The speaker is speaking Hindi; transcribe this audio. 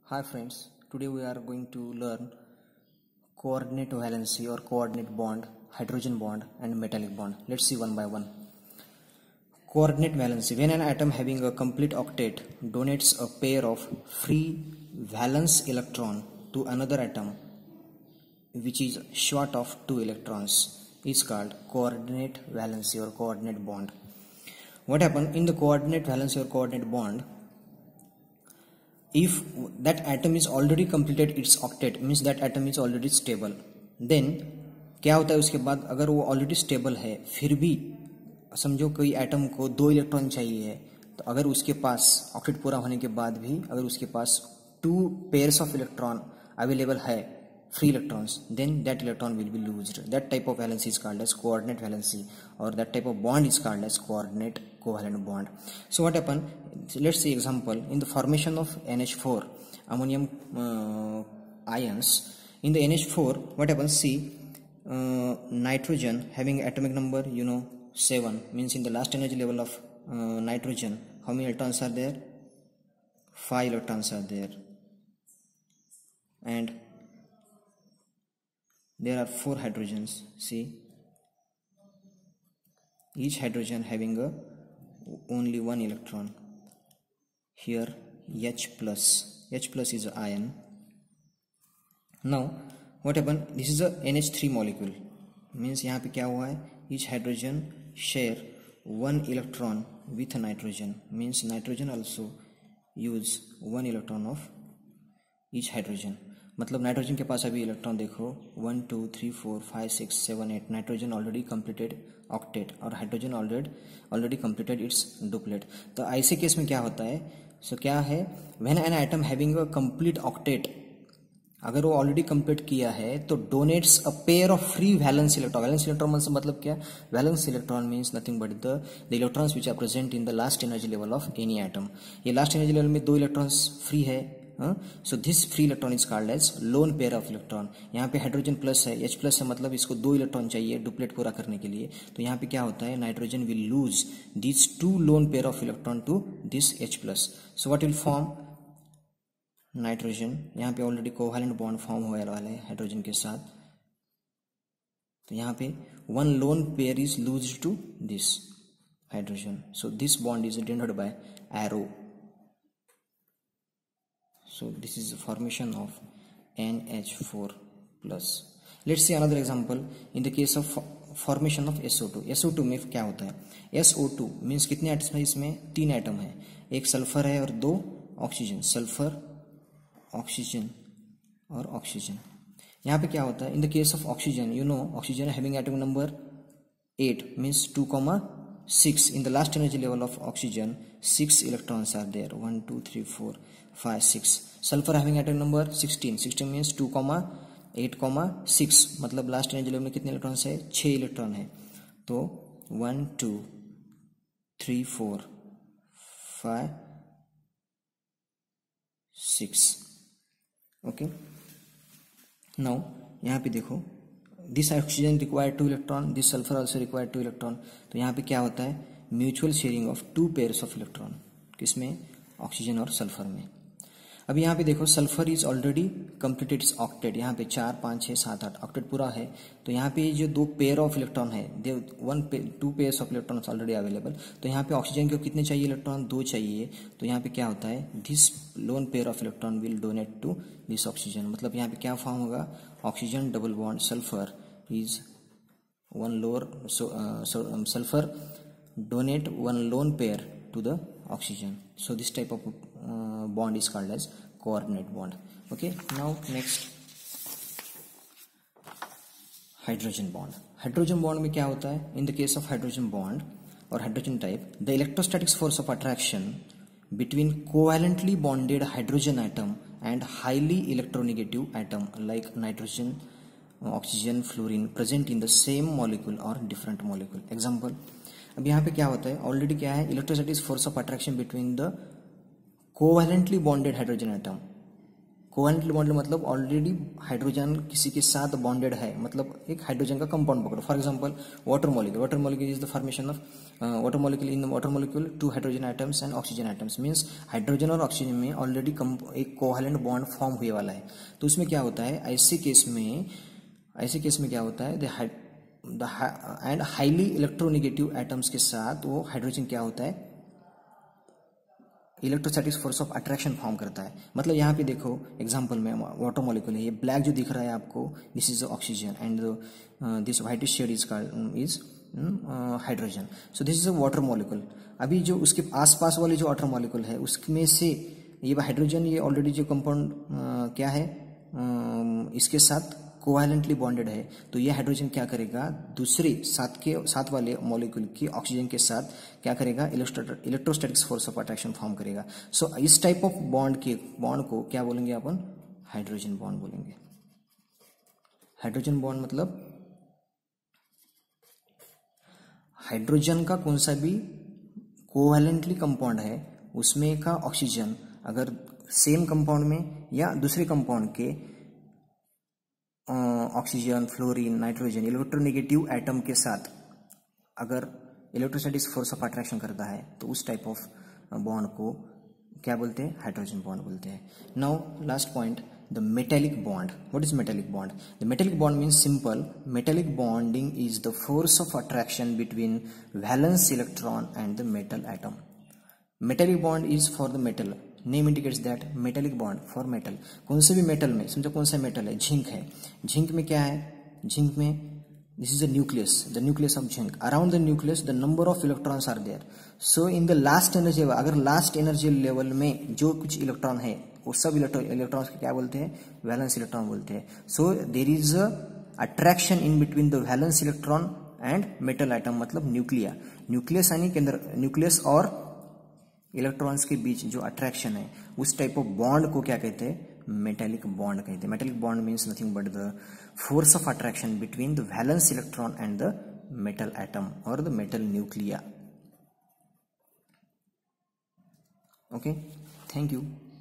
Hi friends, today we are going to learn coordinate valency or coordinate bond, hydrogen bond and metallic bond. Let's see one by one. Coordinate valency. When an atom having a complete octet donates a pair of free valence electron to another atom which is short of 2 electrons is called coordinate valency or coordinate bond. What happens in the coordinate valency or coordinate bond? If that atom is already completed its octet, means that atom is already stable, then क्या होता है उसके बाद अगर वो ऑलरेडी स्टेबल है फिर भी समझो कोई एटम को 2 इलेक्ट्रॉन चाहिए है, तो अगर उसके पास ऑक्टेट पूरा होने के बाद भी अगर उसके पास 2 पेयर्स ऑफ इलेक्ट्रॉन अवेलेबल है, free electrons, then that electron will be loosed. That type of valency is called as coordinate valency, or that type of bond is called as coordinate covalent bond. So what happened? Let's see example in the formation of NH4 ammonium ions. In the NH4 what happens? See, nitrogen having atomic number 7, means in the last energy level of nitrogen how many electrons are there? 5 electrons are there, and there are 4 hydrogens. See, each hydrogen having only 1 electron. Here H plus is ion. Now what happened? This is a NH3 molecule, means यहाँ पे क्या हुआ है? Each hydrogen share 1 electron with nitrogen, means nitrogen also use 1 electron of each hydrogen. मतलब नाइट्रोजन के पास अभी इलेक्ट्रॉन देखो 1 2 3 4 5 6 7 8, नाइट्रोजन ऑलरेडी कंप्लीटेड ऑक्टेट और hydrogen already completed its duplet. तो ऐसे केस में क्या होता है? सो क्या है, when an atom having a complete octet, अगर वो ऑलरेडी कंप्लीट किया है तो donates a pair of free valence electron. Valence electron मतलब क्या? Valence electron means nothing but the electrons which are present in the last energy level of any atom. ये लास्ट एनर्जी लेवल में 2 इलेक्ट्रॉन्स फ्री है. So this free electron is called as lone pair of electron. यहाँ पे हाइड्रोजन प्लस है, H प्लस है, मतलब इसको 2 इलेक्ट्रॉन चाहिए डुप्लेट पूरा करने के लिए. तो यहाँ पे क्या होता है? Nitrogen will lose this 2 lone pair of electron to this H plus. So what will form? Nitrogen. यहाँ पे ऑलरेडी कोवैलेंट बॉन्ड फॉर्म होने वाला है हाइड्रोजन के साथ. तो यहाँ पे 1 lone pair is lose to this hydrogen. So this bond is denoted by arrow. So this is the formation of NH4 plus. Let's see another example in the case of formation of SO2. SO2 में क्या होता है? SO2 मीन्स कितने एटम्स है? इसमें 3 एटम है, एक सल्फर है और 2 ऑक्सीजन. सल्फर, ऑक्सीजन और ऑक्सीजन. यहाँ पे क्या होता है? In the case of oxygen oxygen having atom number 8 मीन्स 2,6. in the last energy level of oxygen 6 electrons are there, 1 2 3 4 5 6. sulfur having atom number 16 means 2,8,6, मतलब लास्ट एनर्जी लेवल में कितने इलेक्ट्रॉन्स है? 6 इलेक्ट्रॉन है. तो 1 2 3 4 5 6. ओके, नाउ यहाँ पे देखो, this oxygen required 2 electron, this sulphur also required 2 electron. तो यहाँ पे क्या होता है? Mutual sharing of 2 pairs of electron. किसमें? ऑक्सीजन और सल्फर में. अब यहाँ पे देखो, sulphur is already completed its octet. यहाँ पे 4 5 6 7 8 ऑक्टेट पूरा है. तो यहाँ पे जो 2 पेयर ऑफ इलेक्ट्रॉन है, 2 pairs of electron already available. तो यहाँ पे ऑक्सीजन को कितने चाहिए इलेक्ट्रॉन? 2 चाहिए. तो यहाँ पे क्या होता है? This lone pair of electron will donate to this oxygen. मतलब यहाँ पे क्या फॉर्म होगा? Oxygen double bond sulphur is 1 lower, sulfur donate 1 lone pair to the oxygen. So this type of bond is called as coordinate bond. Okay, now next, hydrogen bond. Hydrogen bond में क्या होता है? In the case of hydrogen bond or hydrogen type, the electrostatic force of attraction between covalently bonded hydrogen atom and highly electronegative atom like nitrogen, oxygen, fluorine present in the same molecule और डिफरेंट मॉलिक्यूल. एग्जांपल, अब यहाँ पे क्या होता है? ऑलरेडी क्या है? Electrostatic force of attraction between the covalently bonded hydrogen atom. Covalent bond मतलब ऑलरेडी हाइड्रोजन किसी के साथ बॉन्डेड है, मतलब एक हाइड्रोजन का कंपाउंड पकड़ो. For example water molecule is the formation of water molecule. In water molecule 2 hydrogen atoms and oxygen atoms, means hydrogen और ऑक्सीजन में ऑलरेडी एक कोवैलेंट बॉन्ड फॉर्म हुए वाला है. तो उसमें क्या होता है, ऐसे केस में क्या होता है, एंड हाईली इलेक्ट्रोनेगेटिव एटम्स के साथ वो हाइड्रोजन क्या होता है, electrostatic force of attraction form करता है. मतलब यहाँ पे देखो एग्जांपल में वाटर मॉलिक्यूल है, ये ब्लैक जो दिख रहा है आपको, this is oxygen and this whitish shade is hydrogen. So this is a water molecule. अभी जो उसके आसपास वाले जो वाटर मॉलिक्यूल है उसमें से ये हाइड्रोजन, ये ऑलरेडी जो कंपाउंड क्या है, इसके साथ कोवैलेंटली बॉन्डेड है. तो ये हाइड्रोजन क्या करेगा, दूसरे साथ वाले मॉलिक्यूल की ऑक्सीजन के साथ क्या करेगा, electrostatic force of attraction form करेगा. सो इस टाइप ऑफ बॉन्ड को क्या बोलेंगे अपन, हाइड्रोजन बॉन्ड बोलेंगे. हाइड्रोजन बॉन्ड मतलब हाइड्रोजन का कौन सा भी कोवैलेंटली कंपाउंड है उसमें का ऑक्सीजन अगर सेम कंपाउंड में या दूसरे कंपाउंड के oxygen, fluorine, nitrogen electronegative atom के साथ अगर इलेक्ट्रोस्टैटिक फोर्स ऑफ अट्रैक्शन करता है तो उस टाइप ऑफ बॉन्ड को क्या बोलते हैं, हाइड्रोजन बॉन्ड बोलते हैं. Now last point, the metallic bond. What is metallic bond? The metallic bond means simple. Metallic bonding is the force of attraction between valence electron and the metal atom. Metallic bond is for the metal. Name indicates that metallic bond for metal. कौन से भी मेटल में, समझो कौन सा मेटल है, जिंक है. जिंक में क्या है, जिंक में this is the nucleus of zinc. Around the nucleus the number of electrons are there. So in the last energy, अगर लास्ट एनर्जी लेवल में जो कुछ इलेक्ट्रॉन है वो सब इलेक्ट्रॉन्स को क्या बोलते हैं, वैलेंस इलेक्ट्रॉन बोलते हैं. So there is attraction in between the valence electron and metal atom, मतलब न्यूक्लियस यानी के अंदर न्यूक्लियस और इलेक्ट्रॉन्स के बीच जो अट्रैक्शन है उस टाइप ऑफ बॉन्ड को क्या कहते हैं, मेटेलिक बॉन्ड कहते हैं. Metallic bond means nothing but the force of attraction between the valence electron and the metal atom और the metal nuclei. Okay, thank you.